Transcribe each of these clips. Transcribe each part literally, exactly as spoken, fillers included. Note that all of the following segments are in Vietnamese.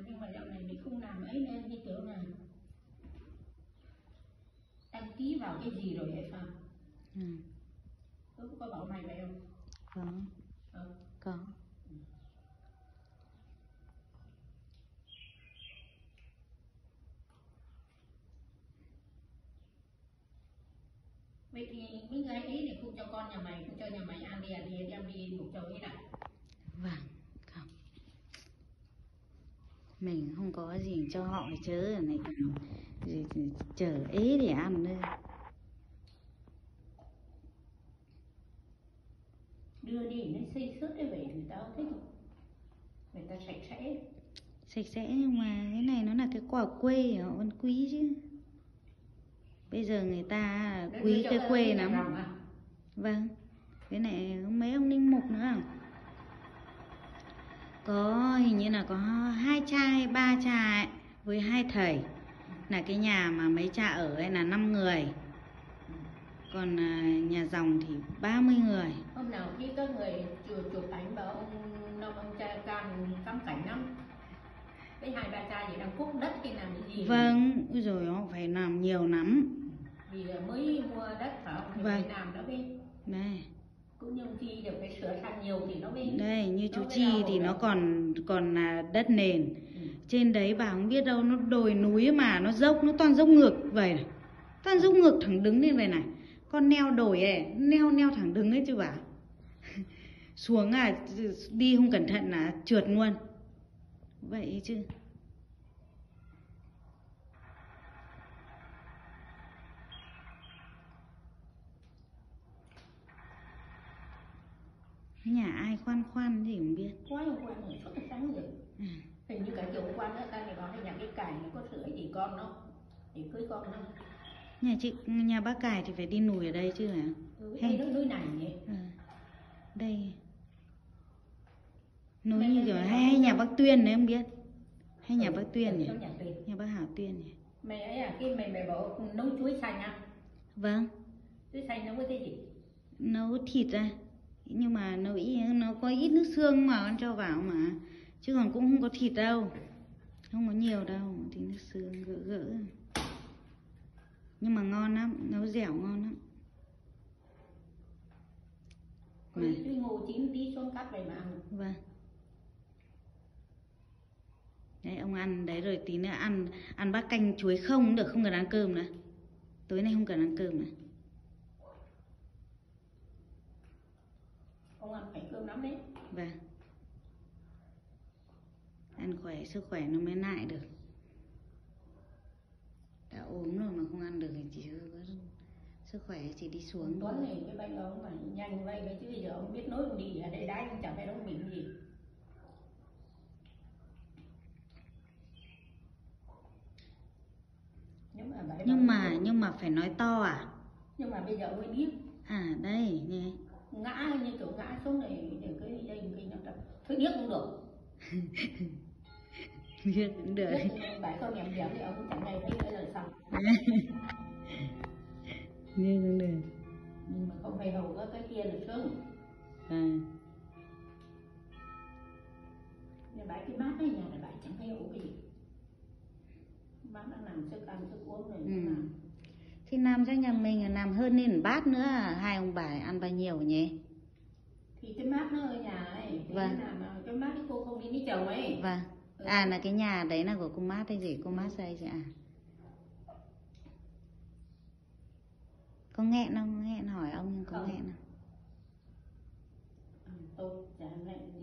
nhưng mà dạo này mình không làm ấy nên như kiểu là đăng ký vào cái gì rồi hay sao? Ừ. Tôi có bảo mày vậy không? Có. Ừ. Có. Vậy thì mấy gái ấy thì không cho con nhà mày, không cho nhà mày ăn đi, ăn đi, đem đi một chỗ ấy nào. Vâng, không. Mình không có gì cho họ chớ này, chở ế để ăn nữa. Đưa đi nó xây xước cái vậy người ta không thích. Người ta sạch sẽ. Sạch sẽ nhưng mà cái này nó là cái quả quê họ vẫn quý chứ. Bây giờ người ta quý cái quê lắm. À? Vâng. Cái này mấy ông linh mục nữa. Có hình như là có hai cha hay ba cha ấy, với hai thầy. Là cái nhà mà mấy cha ở ấy là năm người. Còn nhà dòng thì ba mươi người. Hôm nào khi các người chụp, chụp ảnh bảo ông năm ông cha càng cắm cảnh lắm. Cái hai ba cha gì đang cuốc đất cái làm cái gì? Vâng, rồi họ phải làm nhiều lắm. Vì mới mua đất phải không? Thì vâng. Phải làm đó bên. Đây. Cũng như Chi đều phải sửa sang nhiều thì nó bên. Đây, như chú Chi thì nó còn còn là đất nền. Ừ. Trên đấy bà không biết đâu, nó đồi núi mà nó dốc, nó toàn dốc ngược vậy này. Toàn dốc ngược thẳng đứng lên vậy này. Con neo đồi ấy, neo neo thẳng đứng ấy chứ bà. Xuống à, đi không cẩn thận là trượt luôn. Vậy chứ. Nhà ai khoan khoan thì không biết. Khoan khoan rồi, suốt sáng rồi. Ừ. Hình như cả kiểu khoan nữa, ta thì nói là nhà cái cải nó có sửa thì con nó, thì cưới con nó. Nhà chị, nhà bác Cải thì phải đi nùi ở đây chứ hả? Ừ, hay nó núi này nhỉ? Ừ. Đây. Núi như kiểu hay, hay nhà bác Tuyên đấy không biết. Hay nhà ừ, bác Tuyên nhỉ? Nhà, nhà bác Hảo Tuyên nhỉ? Mày ấy à, cái mày mày bảo nấu chuối xanh à? Vâng. Chuối xanh nấu với cái gì? Nấu thịt à. Nhưng mà nấu ít, nó có ít nước xương mà con cho vào mà. Chứ còn cũng không có thịt đâu. Không có nhiều đâu, thì nước xương gỡ gỡ. Nhưng mà ngon lắm, nấu dẻo ngon lắm. Có cái ngô chín tí xuống cắt về mà ăn. Vâng. Đấy, ông ăn đấy rồi tí nữa ăn ăn bát canh chuối không cũng được, không cần ăn cơm nữa. Tối nay không cần ăn cơm nữa. Ông ăn phải cơm lắm đấy. Vâng. Ăn khỏe, sức khỏe nó mới lại được. Đã ốm rồi mà không ăn được thì chỉ có sức khỏe chỉ đi xuống. Tuấn này cái bánh ông mà nhanh vậy đấy chứ bây giờ ông biết nối ông đi ở đây đáy ông chẳng phải ông mình gì. Nhưng mà, nhưng mà nhưng mà phải nói to à? Nhưng mà bây giờ mới biết. À đây nhé. Ngã như kiểu ngã xuống này để cái đây cái nó thôi điếc cũng được. Điếc cũng được. Bạn con nhầm nhầm thì ông chẳng ngày thấy cái lời xong. Điếc cũng được. Nhưng mà không phải hầu có cái kia là sướng. À. Nhưng bãi cái mát ấy nhà là bãi chẳng thấy ủ cái gì. Bác đang làm sức ăn sức uống rồi. Ừ. Thì làm cho nhà mình làm hơn nên bát nữa, hai ông bà ăn bao nhiêu nhỉ? Thì cái mát nó ở nhà ấy. Vâng. Làm cái mát cái cô không đi đi chồng ấy. Vâng. Ừ. À là cái nhà đấy là của cô mát hay gì? Cô mát xây chứ à? Có nghẹn không? Nghẹn hỏi ông nhưng có không. Nghẹn không? À, tôi chả nghẹn gì.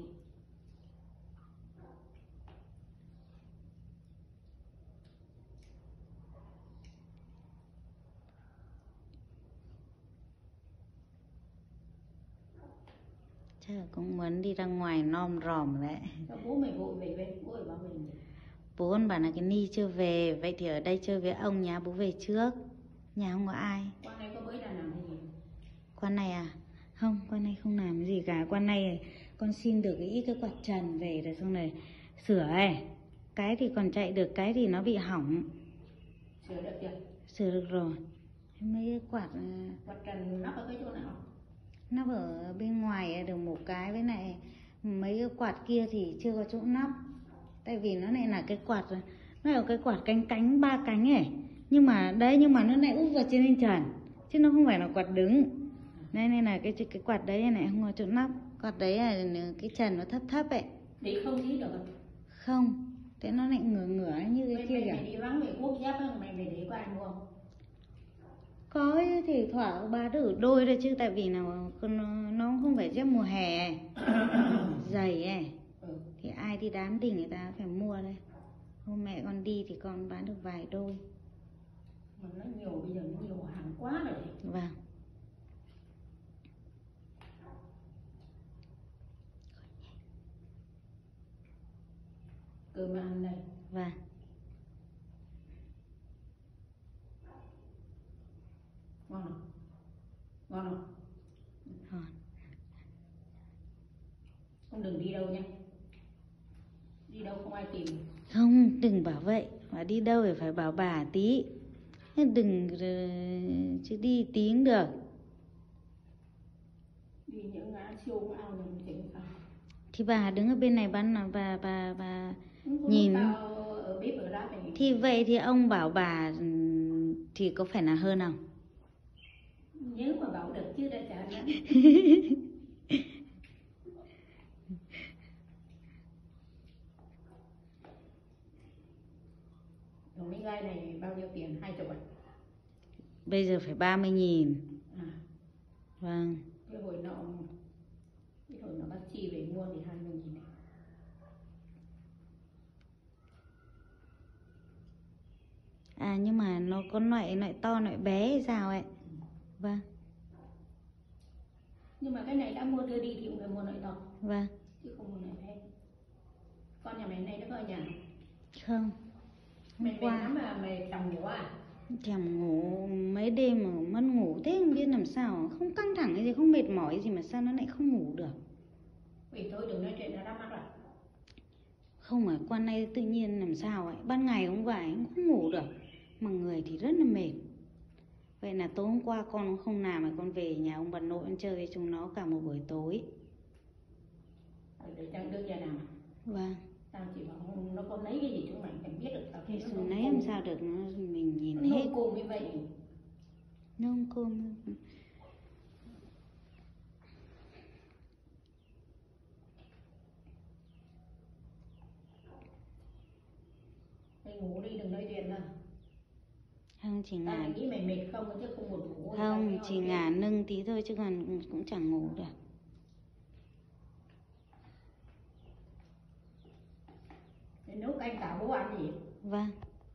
Chắc là cũng muốn đi ra ngoài nom ròm đấy. Bố mày vội về về, bố ở bảo mình. Bố con bảo là cái Ni chưa về, vậy thì ở đây chơi với ông nhá, bố về trước. Nhà không có ai. Quan này có mới là làm gì? Quan này à? Không, quan này không làm cái gì cả. Quan này con xin được cái ít cái quạt trần về rồi xong rồi sửa ấy. Cái thì còn chạy được, cái thì nó bị hỏng. Sửa được chưa? Sửa được rồi. Mấy cái quạt... Quạt trần nắp ở cái chỗ nào? Nắp ở bên ngoài được một cái, với lại mấy cái quạt kia thì chưa có chỗ nắp. Tại vì nó này là cái quạt, nó là cái quạt cánh cánh ba cánh ấy. Nhưng mà đấy, nhưng mà nó lại úp vào trên lên trần, chứ nó không phải là quạt đứng. Đây nên là cái cái quạt đấy này không có chỗ nắp. Quạt đấy là cái trần nó thấp thấp ấy. Đi không đi được. Không, thế nó lại ngửa ngửa như cái Mày, kia mày, kìa. mày đi vắng về quốc giáp á, mày mày để có ai mua không? Có thì thoảng bà thử đôi thôi chứ, tại vì nào nó không phải dép mùa hè giày ấy. Ừ. Thì ai đi đám đỉnh người ta phải mua đây. Hôm mẹ con đi thì con bán được vài đôi. Mà nó nhiều, bây giờ nó nhiều hàng quá rồi. Vâng. Cơm ăn đây. Vâng. Ngon không? Ngon không? Ngon. Không đừng đi đâu nhé. Đi đâu không ai tìm. Không, đừng bảo vậy. Mà đi đâu thì phải bảo bà tí. Đừng, chứ đi tí cũng được. Đi những ngã siêu ao này mình thấy sao? Thì bà đứng ở bên này bán là bà, bà, bà Không nhìn. ở bếp ở đó thì... Thì vậy thì ông bảo bà thì có phải là hơn không? Nhớ mà bảo được chứ đã trả lắm. Rồi mấy gai này bao nhiêu tiền? Hai chục à? Bây giờ phải ba mươi nghìn. À. Vâng. Cái hồi nọ Cái hồi nọ bác Chi về mua thì hai mươi nghìn. À nhưng mà nó có loại loại to loại bé hay sao ấy? Vâng. Nhưng mà cái này đã mua đưa đi thì cũng phải mua loại to. Vâng. Chứ không mua loại bé. Con nhà mày này nó có ở nhà không? Mày về lắm mà mày chồng ngủ à? Thèm ngủ mấy đêm mà mất ngủ thế không biết làm sao. Không căng thẳng cái gì, không mệt mỏi gì mà sao nó lại không ngủ được. Vì thôi đừng nói chuyện nó đau mắt rồi. Không mà quan này tự nhiên làm sao ấy. Ban ngày cũng vậy, cũng không ngủ được. Mà người thì rất là mệt. Vậy là tối hôm qua con không làm mà con về nhà ông bà nội con chơi với chúng nó cả một buổi tối. Để tao đưa nhà nào. Vâng. Tao chỉ bảo nó có lấy cái gì chúng mày phải biết được. Tao thì nó lấy làm sao được, nó mình nhìn nó hết. Nó cơm như vậy. Nó không cơm. Mày ngủ đi đừng nói chuyện đâu. Không, chỉ ngả. Tao nghĩ mày mệt không chứ không buồn ngủ. Không, chỉ ngả nâng tí thôi chứ còn cũng chẳng ngủ được. Để nấu canh cả bố ăn gì? Vâng.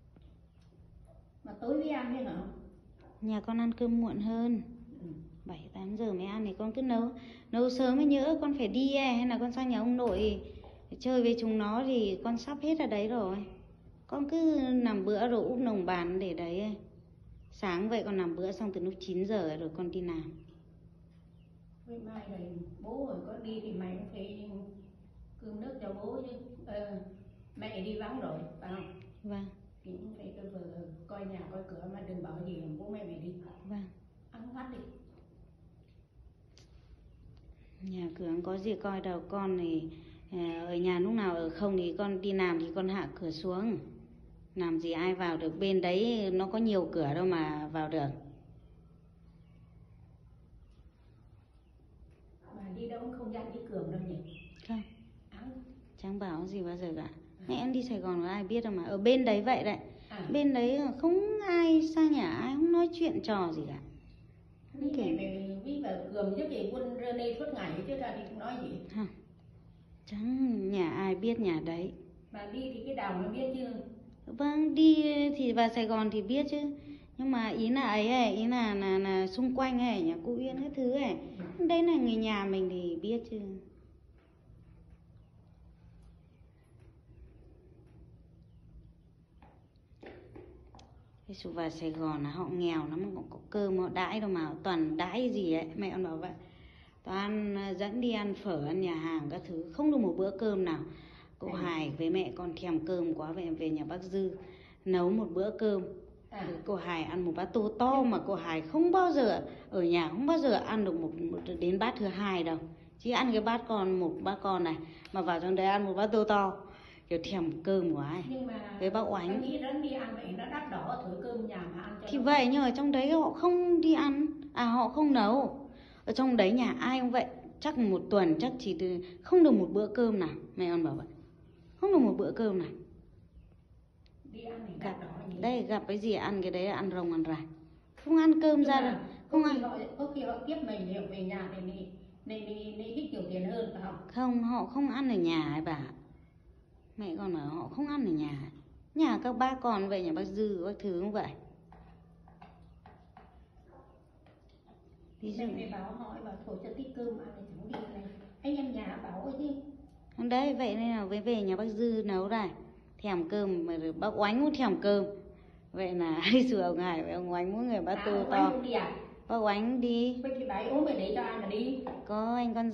Mà tối mới ăn thế hả? Nhà con ăn cơm muộn hơn. Ừ. bảy tám giờ mới ăn thì con cứ nấu. Nấu sớm mới nhớ con phải đi hay là con sang nhà ông nội chơi với chúng nó thì con sắp hết ở đấy rồi. Con cứ làm bữa rồi úp nồng bàn để đấy ấy. Sáng vậy con làm bữa xong từ lúc chín giờ rồi con đi làm. Với mai này bố rồi có đi thì mày cũng phải cơm nước cho bố chứ. Ờ, mẹ đi vắng rồi, phải không? Vâng. Thì cũng phải cứ vừa coi nhà coi cửa mà đừng bảo gì bố mẹ mày đi. Vâng. Ăn phát đi. Nhà cửa không có gì coi đâu, con thì ở nhà lúc nào ở không thì con đi làm thì con hạ cửa xuống. Làm gì ai vào được, bên đấy nó có nhiều cửa đâu mà vào được. Mà đi đâu cũng không dặn đi Cường đâu nhỉ? Không. À. Chẳng bảo gì bao giờ cả. Mẹ em đi Sài Gòn có ai biết đâu mà. Ở bên đấy vậy đấy. À. Bên đấy không ai xa nhà ai, không nói chuyện trò gì cả. Đi mày mày đi vào Cường chứ gì quân rơ đây suốt ngày chứ ra đi không nói gì. Không. Chẳng nhà ai biết nhà đấy. Mà đi thì cái Đào nó biết chứ. Vâng, đi thì vào Sài Gòn thì biết chứ. Nhưng mà ý là ấy ấy, ý là, là, là xung quanh ấy, nhà cô Uyên cái thứ ấy. Đấy là người nhà mình thì biết chứ. Cái số vào Sài Gòn là họ nghèo lắm, cũng có cơm họ đãi đâu mà, toàn đãi gì ấy, mẹ con bảo vậy. Toàn dẫn đi ăn phở, ăn nhà hàng các thứ, không được một bữa cơm nào. Cô à. Hải với mẹ con thèm cơm quá, về về nhà bác Dư nấu một bữa cơm. À. Cô Hải ăn một bát tô to mà cô Hải không bao giờ ở nhà không bao giờ ăn được một, một đến bát thứ hai đâu, chỉ ăn cái bát con một bát con này mà vào trong đấy ăn một bát tô to. kiểu thèm cơm của ai. Nhưng mà với bác Oánh em nghĩ rất đi ăn vậy nó đắt đỏ, thử cơm nhà mà ăn cho thì nó... vậy, nhưng ở trong đấy họ không đi ăn, à họ không nấu. Ở trong đấy nhà ai cũng vậy, chắc một tuần chắc chỉ từ không được một bữa cơm nào. Mẹ con bảo vậy, không được một bữa cơm nào. Đi ăn thì Gặp đắt đỏ nhỉ? đây gặp cái gì ăn cái đấy là ăn rồng ăn rải, không ăn cơm ra đâu, không có khi ăn. họ, có khi họ tiếp mình thì họ về nhà thì đi đi đi đi ít nhiều tiền hơn phải không? Không, họ không ăn ở nhà ấy bà. Mẹ con bảo họ không ăn ở nhà. Nhà các bác còn vậy, nhà bác Dư bác Thứ cũng vậy. Ví dụ Nên bảo hỏi bảo thôi cho tí cơm ăn thì chẳng đi này. Anh em nhà bảo ơi chứ. đấy, vậy nên là với về nhà bác Dư nấu này, thèm cơm mà bác Oánh cũng thèm cơm. Vậy là hai sự ông Hải với ông Oánh mỗi người bát À, tô ông to. Oánh không đi à? Bác Oánh đi. Vậy thì bà ấy ốm phải để cho ai mà đi? Có anh con